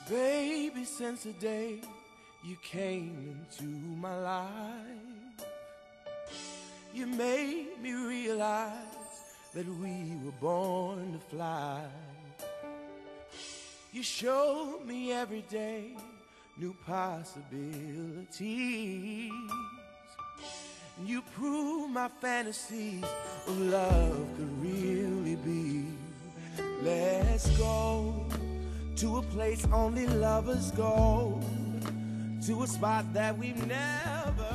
Baby, since the day you came into my life, you made me realize that we were born to fly. You showed me every day new possibilities. You proved my fantasies of love could really be. Let's go to a place only lovers go, to a spot that we've never